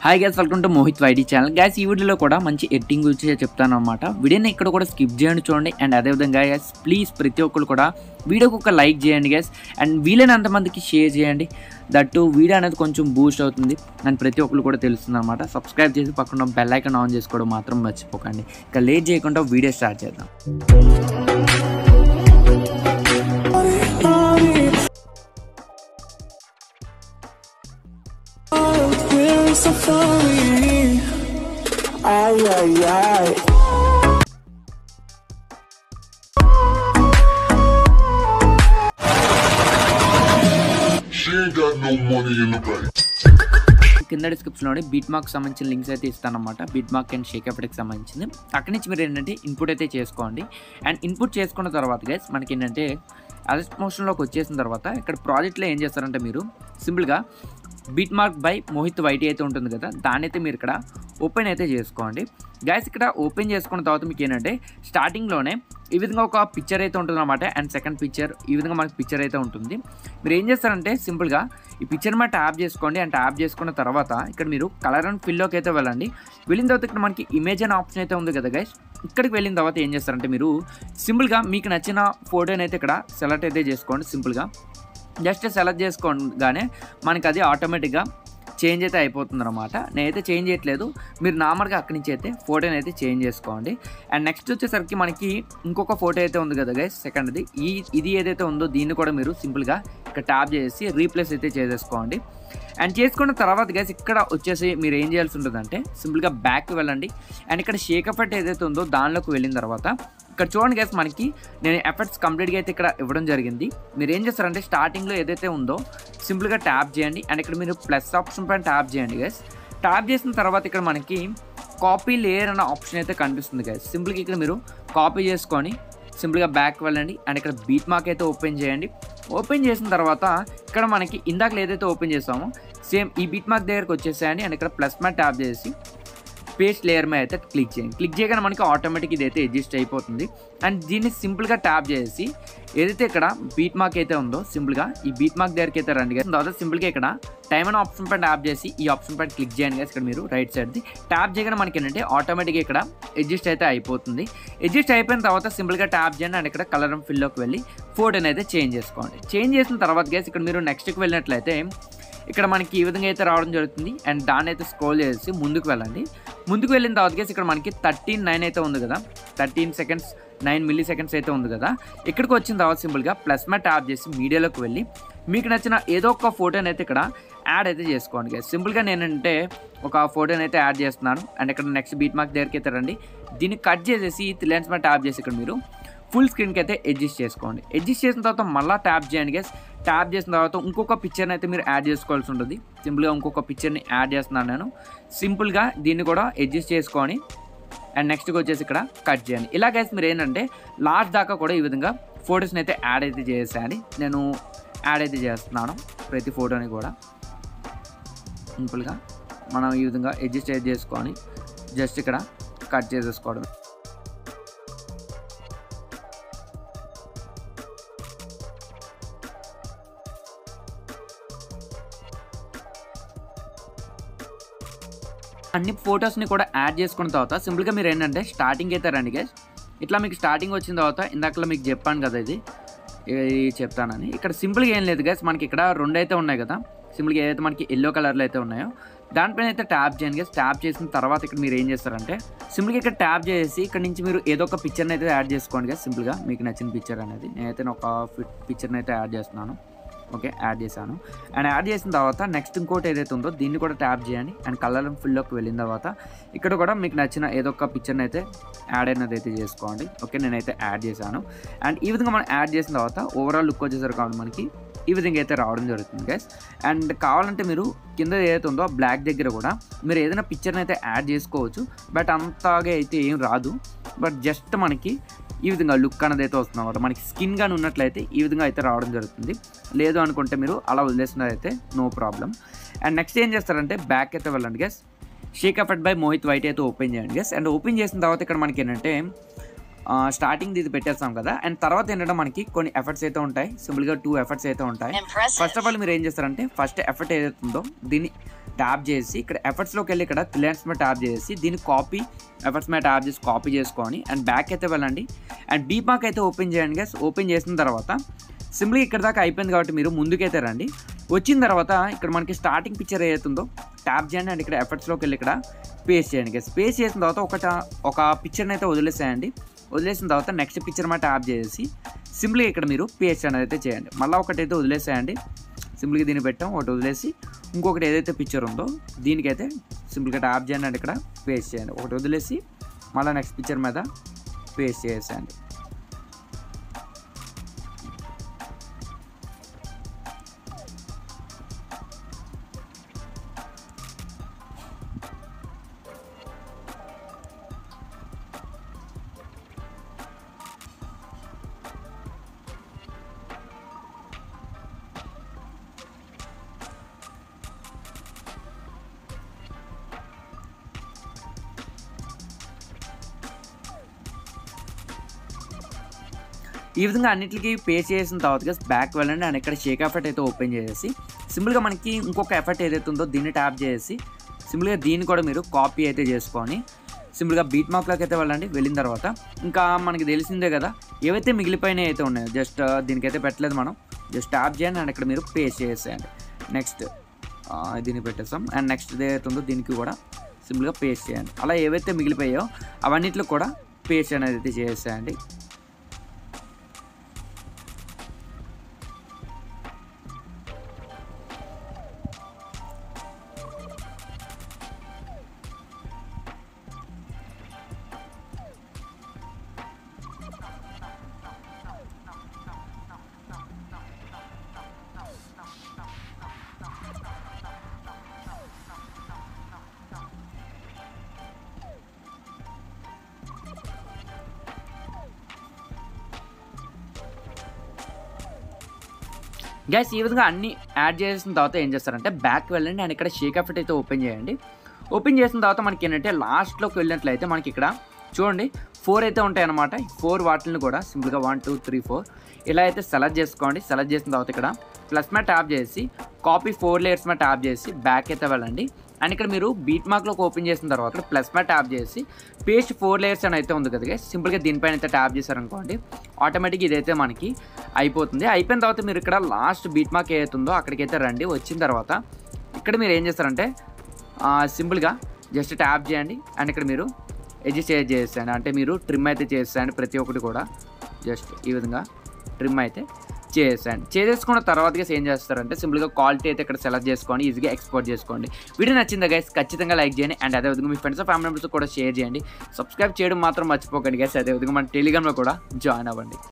Hi guys, welcome to Mohit channel. Guys, ఈ వీడియోలో కూడా మంచి ఎడిటింగ్ గురించి చెప్తాను అనమాట. వీడియోని ఇక్కడ కూడా స్కిప్ చేయండి, చూడండి. అండ్ అదేవిధంగా గైస్, ప్లీజ్ ప్రతి ఒక్కరు కూడా వీడియోకి ఒక లైక్ చేయండి గైస్. అండ్ వీలైనంత మందికి షేర్ చేయండి. దట్టు వీడియో అనేది కొంచెం బూస్ట్ అవుతుంది అండ్ ప్రతి ఒక్కరు కూడా తెలుస్తుంది అనమాట. సబ్స్క్రైబ్ చేసి పక్కన బెల్ ఐకాన్ ఆన్ చేసుకోవడం మాత్రం మర్చిపోకండి. ఇక లేట్ చేయకుండా వీడియో స్టార్ట్ చేద్దాం. Ay, ay, ay. She ain't got no money in the bank. కింద డిస్క్రిప్షన్లో బీట్ మార్క్ సంబంధించిన లింక్స్ అయితే ఇస్తానమాట. బీట్ మార్క్ అండ్ షేక్ ఎఫెక్ట్కి సంబంధించింది. అక్కడి నుంచి మీరు ఏంటంటే ఇన్పుట్ అయితే చేసుకోండి. అండ్ ఇన్పుట్ చేసుకున్న తర్వాత గైస్ మనకి ఏంటంటే అరెస్ట్ మోషన్లోకి వచ్చేసిన తర్వాత ఇక్కడ ప్రాజెక్ట్లో ఏం చేస్తారంటే మీరు సింపుల్గా beat mark by Mohit YT అయితే ఉంటుంది కదా, దాన్ని అయితే మీరు ఇక్కడ ఓపెన్ అయితే చేసుకోండి గైస్. ఇక్కడ ఓపెన్ చేసుకున్న తర్వాత మీకు ఏంటంటే స్టార్టింగ్లోనే ఈ విధంగా ఒక పిక్చర్ అయితే ఉంటుంది అనమాట. అండ్ సెకండ్ పిక్చర్ ఈ విధంగా మనకి పిక్చర్ అయితే ఉంటుంది. మీరు ఏం చేస్తారంటే సింపుల్గా ఈ పిక్చర్ మీద ట్యాప్ చేసుకోండి. అండ్ ట్యాప్ చేసుకున్న తర్వాత ఇక్కడ మీరు కలర్ అండ్ ఫిల్లోకి అయితే వెళ్ళండి. వెళ్ళిన తర్వాత ఇక్కడ మనకి ఇమేజ్ అనే ఆప్షన్ అయితే ఉంది కదా గైస్. ఇక్కడికి వెళ్ళిన తర్వాత ఏం చేస్తారంటే మీరు సింపుల్గా మీకు నచ్చిన ఫోటోని అయితే ఇక్కడ సెలెక్ట్ అయితే చేసుకోండి. సింపుల్గా జస్ట్ సెలెక్ట్ చేసుకోగానే మనకి అది ఆటోమేటిక్గా చేంజ్ అయితే అయిపోతుంది అనమాట. నేనైతే చేంజ్ చేయట్లేదు, మీరు నార్మల్గా అక్కడి నుంచి అయితే ఫోటోని అయితే చేంజ్ చేసుకోండి. అండ్ నెక్స్ట్ వచ్చేసరికి మనకి ఇంకొక ఫోటో అయితే ఉంది కదా గైస్, సెకండ్ది. ఇది ఏదైతే ఉందో దీన్ని కూడా మీరు సింపుల్గా ఇక్కడ ట్యాప్ చేసి రీప్లేస్ అయితే చేసేసుకోండి. అండ్ చేసుకున్న తర్వాత గైస్ ఇక్కడ వచ్చేసి మీరు ఏం చేయాల్సి ఉంటుందంటే సింపుల్గా బ్యాక్కి వెళ్ళండి. అండ్ ఇక్కడ షేక్ ఎఫెక్ట్ ఏదైతే ఉందో దానిలోకి వెళ్ళిన తర్వాత ఇక్కడ చూడండి గైస్, మనకి నేను ఎఫెక్ట్స్ కంప్లీట్గా అయితే ఇక్కడ ఇవ్వడం జరిగింది. మీరు ఏం చేస్తారంటే స్టార్టింగ్లో ఏదైతే ఉందో సింపుల్గా ట్యాప్ చేయండి. అండ్ ఇక్కడ మీరు ప్లస్ ఆప్షన్ పైన ట్యాప్ చేయండి గైస్. ట్యాప్ చేసిన తర్వాత ఇక్కడ మనకి కాపీ లేయర్ అన్న ఆప్షన్ అయితే కనిపిస్తుంది గైస్. సింపుల్గా ఇక్కడ మీరు కాపీ చేసుకొని సింపుల్గా బ్యాక్ వెళ్ళండి. అండ్ ఇక్కడ బీట్ మార్క్ అయితే ఓపెన్ చేయండి. ఓపెన్ చేసిన తర్వాత ఇక్కడ మనకి ఇందాక ఏదైతే ఓపెన్ చేసామో సేమ్ ఈ బీట్ మార్క్ దగ్గరకు వచ్చేసేయండి. అండ్ ఇక్కడ ప్లస్ మీద ట్యాప్ చేసి పేస్ట్ లేయర్ మీద అయితే క్లిక్ చేయండి. క్లిక్ చేయగానే మనకి ఆటోమేటిక్ ఇదైతే అడ్జస్ట్ అయిపోతుంది. అండ్ దీన్ని సింపుల్గా ట్యాప్ చేసి ఏదైతే ఇక్కడ బీట్ మార్క్ అయితే ఉందో సింపుల్గా ఈ బీట్ మార్క్ దగ్గరికి అయితే రండి. తర్వాత సింపుల్గా ఇక్కడ టైమ్ అనే ఆప్షన్ పైన ట్యాప్ చేసి ఈ ఆప్షన్ పైన క్లిక్ చేయండి గైస్. ఇక్కడ మీరు రైట్ సైడ్ది ట్యాప్ చేయగానే మనకి ఏంటంటే ఆటోమేటిక్గా ఇక్కడ అడ్జస్ట్ అయితే అయిపోతుంది. అడ్జస్ట్ అయిపోయిన తర్వాత సింపుల్గా ట్యాప్ చేయండి. అండ్ ఇక్కడ కలర్ అండ్ ఫిల్లోకి వెళ్ళి ఫోటోని అయితే చేంజ్ చేసుకోండి. చేంజ్ చేసిన తర్వాత గైస్ ఇక్కడ మీరు నెక్స్ట్కి వెళ్ళినట్లయితే ఇక్కడ మనకి ఈ విధంగా అయితే రావడం జరుగుతుంది. అండ్ దాన్ని అయితే స్క్రోల్ చేసి ముందుకు వెళ్ళండి. ముందుకు వెళ్ళిన తర్వాత గైస్ ఇక్కడ మనకి 13:9 అయితే ఉంది కదా, 13 సెకండ్స్ 9 మిల్లీ సెకండ్స్ అయితే ఉంది కదా. ఇక్కడికి వచ్చిన తర్వాత సింపుల్గా ప్లస్ మీద ట్యాప్ చేసి మీడియాలోకి వెళ్ళి మీకు నచ్చిన ఏదో ఒక ఫోటోని అయితే ఇక్కడ యాడ్ అయితే చేసుకోండి గైస్. సింపుల్గా నేనంటే ఒక ఫోటోని అయితే యాడ్ చేస్తున్నాను. అండ్ ఇక్కడ నెక్స్ట్ బీట్ మార్క్ దగ్గరికి అయితే రండి. దీన్ని కట్ చేసేసి 3 లైన్స్ మీద ట్యాప్ చేసి ఇక్కడ మీరు ఫుల్ స్క్రీన్కి అయితే అడ్జస్ట్ చేసుకోండి. అడ్జస్ట్ చేసిన తర్వాత మళ్ళీ ట్యాప్ చేయండి గైస్. ట్యాప్ చేసిన తర్వాత ఇంకొక పిక్చర్ని అయితే మీరు యాడ్ చేసుకోవాల్సి ఉంటుంది. సింపుల్గా ఇంకొక పిక్చర్ని యాడ్ చేస్తున్నాను నేను. సింపుల్గా దీన్ని కూడా అడ్జస్ట్ చేసుకొని అండ్ నెక్స్ట్కి వచ్చేసి ఇక్కడ కట్ చేయండి. ఇలా గైస్ మీరు ఏంటంటే లాస్ట్ దాకా కూడా ఈ విధంగా ఫొటోస్ని అయితే యాడ్ అయితే చేసేయండి. నేను యాడ్ అయితే చేస్తున్నాను ప్రతి ఫోటోని కూడా. సింపుల్గా మనం ఈ విధంగా అడ్జస్ట్ అయితే చేసుకొని జస్ట్ ఇక్కడ కట్ చేసేసుకోవడం. అన్ని ఫొటోస్ని కూడా యాడ్ చేసుకున్న తర్వాత సింపుల్గా మీరు ఏంటంటే స్టార్టింగ్ అయితే రండి గైస్. ఇట్లా మీకు స్టార్టింగ్ వచ్చిన తర్వాత ఇందాకలో మీకు చెప్పాను కదా ఇది చెప్తానని. ఇక్కడ సింపుల్గా ఏం లేదు గైస్, మనకి ఇక్కడ 2 అయితే ఉన్నాయి కదా. సింపుల్గా ఏదైతే మనకి ఎల్లో కలర్లో అయితే ఉన్నాయో దానిపైన అయితే ట్యాప్ చేయండి గైస్. ట్యాప్ చేసిన తర్వాత ఇక్కడ మీరు ఏం చేస్తారంటే సింపుల్గా ఇక్కడ ట్యాప్ చేసి ఇక్కడ నుంచి మీరు ఏదో ఒక పిక్చర్ని అయితే యాడ్ చేసుకోండి గైస్. సింపుల్గా మీకు నచ్చిన పిక్చర్ అనేది నేనైతే ఒక పిక్చర్ని అయితే యాడ్ చేస్తున్నాను. ఓకే, యాడ్ చేశాను. అండ్ యాడ్ చేసిన తర్వాత నెక్స్ట్ ఇంకోటి ఏదైతే ఉందో దీన్ని కూడా ట్యాప్ చేయండి. అండ్ కలర్ అండ్ ఫిల్లోకి వెళ్ళిన తర్వాత ఇక్కడ కూడా మీకు నచ్చిన ఏదో ఒక పిక్చర్ని అయితే యాడ్ అయినది అయితే చేసుకోండి. ఓకే, నేనైతే యాడ్ చేశాను. అండ్ ఈ విధంగా మనం యాడ్ చేసిన తర్వాత ఓవరాల్ లుక్ వచ్చేసరికి కాబట్టి మనకి ఈ విధంగా అయితే రావడం జరుగుతుంది గైస్. అండ్ కావాలంటే మీరు కింద ఏదైతే ఉందో బ్లాక్ దగ్గర కూడా మీరు ఏదైనా పిక్చర్ని అయితే యాడ్ చేసుకోవచ్చు. బట్ అంతగా అయితే ఏం రాదు. బట్ జస్ట్ మనకి ఈ విధంగా లుక్ అనేది అయితే వస్తుంది అన్నమాట. మనకి స్కిన్ కానీ ఉన్నట్లయితే ఈ విధంగా అయితే రావడం జరుగుతుంది. లేదు అనుకుంటే మీరు అలా వదిలేసినదైతే నో ప్రాబ్లం. అండ్ నెక్స్ట్ ఏం చేస్తారంటే బ్యాక్ అయితే వెళ్ళండి guys. Shake effect by Mohit YT అయితే ఓపెన్ చేయండి గైస్. అండ్ ఓపెన్ చేసిన తర్వాత ఇక్కడ మనకి ఏంటంటే స్టార్టింగ్ ఇది పెట్టేస్తాం కదా. అండ్ తర్వాత ఏంటంటే మనకి కొన్ని ఎఫర్ట్స్ అయితే ఉంటాయి, సింపుల్గా 2 ఎఫర్ట్స్ అయితే ఉంటాయి. ఫస్ట్ ఆఫ్ ఆల్ మీరు ఏం చేస్తారంటే ఫస్ట్ ఎఫర్ట్ ఏదైతుందో దీన్ని ట్యాప్ చేసి ఇక్కడ ఎఫర్ట్స్లోకి వెళ్ళి ఇక్కడ 3 లైన్స్ మీద ట్యాప్ చేసి దీన్ని కాపీ ఎఫర్ట్స్ మీద ట్యాప్ చేసి కాపీ చేసుకొని అండ్ బ్యాక్ అయితే వెళ్ళండి. అండ్ బీట్మార్క్ అయితే ఓపెన్ చేయండి గైస్. ఓపెన్ చేసిన తర్వాత సింపుల్గా ఇక్కడ దాకా అయిపోయింది కాబట్టి మీరు ముందుకైతే రండి. వచ్చిన తర్వాత ఇక్కడ మనకి స్టార్టింగ్ పిక్చర్ ఏదైతుందో ట్యాప్ చేయండి అండ్ ఇక్కడ ఎఫర్ట్స్లోకి వెళ్ళి ఇక్కడ పేస్ట్ చేయండి గైస్. పేస్ట్ చేసిన తర్వాత ఒక పిక్చర్ని అయితే వదిలేసేయండి. వదిలేసిన తర్వాత నెక్స్ట్ పిక్చర్ మీద ట్యాప్ చేసి సింపుల్గా ఇక్కడ మీరు పేస్ట్ అనేది అయితే చేయండి. మళ్ళీ ఒకటైతే వదిలేసేయండి. సింపుల్గా దీన్ని పెట్టాం, ఒకటి వదిలేసి ఇంకొకటి ఏదైతే పిక్చర్ ఉందో దీనికైతే సింపుల్గా ట్యాప్ చేయండి అండ్ ఇక్కడ పేస్ట్ చేయండి. ఒకటి వదిలేసి మళ్ళీ నెక్స్ట్ పిక్చర్ మీద పేస్ట్ చేసేయండి. ఈ విధంగా అన్నిటికీ పేస్ట్ చేసిన తర్వాత బ్యాక్ వెళ్ళండి అండ్ ఇక్కడ షేక్ ఎఫెక్ట్ అయితే ఓపెన్ చేసేసి సింపుల్గా మనకి ఇంకొక ఎఫెక్ట్ ఏదైతే ఉందో దీన్ని ట్యాప్ చేసి సింపుల్గా దీన్ని కూడా మీరు కాపీ అయితే చేసుకొని సింపుల్గా బీట్మార్క్లోకి అయితే వెళ్ళండి. వెళ్ళిన తర్వాత ఇంకా మనకి తెలిసిందే కదా ఏవైతే మిగిలిపోయినాయి అయితే ఉన్నాయో జస్ట్ దీనికైతే పెట్టలేదు మనం. జస్ట్ ట్యాప్ చేయండి అండ్ ఇక్కడ మీరు పేస్ట్ చేసేయండి. నెక్స్ట్ దీన్ని పెట్టేస్తాం అండ్ నెక్స్ట్ ఏదైతే ఉందో దీనికి కూడా సింపుల్గా పేస్ట్ చేయండి. అలా ఏవైతే మిగిలిపోయాయో అవన్నిట్లో కూడా పేస్ట్ అనేది అయితే చేసేయండి. గైస్ ఈ విధంగా అన్ని యాడ్ చేసిన తర్వాత ఏం చేస్తారంటే బ్యాక్ వెళ్ళండి అండ్ ఇక్కడ షేక్ ఎఫెక్ట్ అయితే ఓపెన్ చేయండి. ఓపెన్ చేసిన తర్వాత మనకి ఏంటంటే లాస్ట్లోకి వెళ్ళినట్లయితే మనకి ఇక్కడ చూడండి 4 అయితే ఉంటాయి అన్నమాట. 4 వాటిని కూడా సింపుల్గా 1 2 3 4 ఇలా అయితే సెలెక్ట్ చేసుకోండి. సెలెక్ట్ చేసిన తర్వాత ఇక్కడ ప్లస్ మీద ట్యాప్ చేసి కాపీ 4 లేయర్స్ మీద ట్యాప్ చేసి బ్యాక్ అయితే వెళ్ళండి. అండ్ ఇక్కడ మీరు బీట్మార్క్లోకి ఓపెన్ చేసిన తర్వాత ఇక్కడ ప్లస్ మీద ట్యాప్ చేసి పేస్ట్ 4 లేయర్స్ అని అయితే ఉంది కదా సింపుల్గా దీనిపైన అయితే ట్యాప్ చేశారనుకోండి ఆటోమేటిక్గా ఇదైతే మనకి అయిపోతుంది. అయిపోయిన తర్వాత మీరు ఇక్కడ లాస్ట్ బీట్మార్క్ ఏదైతుందో అక్కడికైతే రండి. వచ్చిన తర్వాత ఇక్కడ మీరు ఏం చేస్తారంటే సింపుల్గా జస్ట్ ట్యాప్ చేయండి అండ్ ఇక్కడ మీరు అడ్జస్ట్ చేసేయండి. అంటే మీరు ట్రిమ్ అయితే చేసేయండి. ప్రతి ఒక్కటి కూడా జస్ట్ ఈ విధంగా ట్రిమ్ అయితే చేసేయండి. చేసేసుకున్న తర్వాత ఏం చేస్తారంటే సింపుల్గా క్వాలిటీ అయితే ఇక్కడ సెలెక్ట్ చేసుకోండి, ఈజీగా ఎక్స్పోర్ట్ చేసుకోండి. వీడియో నచ్చిందా గైస్ ఖచ్చితంగా లైక్ చేయండి అండ్ అదేవిధంగా మీ ఫ్రెండ్స్ ఫ్యామిలీ మెంబర్స్ కూడా షేర్ చేయండి. సబ్స్క్రైబ్ చేయడం మాత్రం మర్చిపోకండి గైస్. అదేవిధంగా మన టెలిగ్రామ్లో కూడా జాయిన్ అవ్వండి.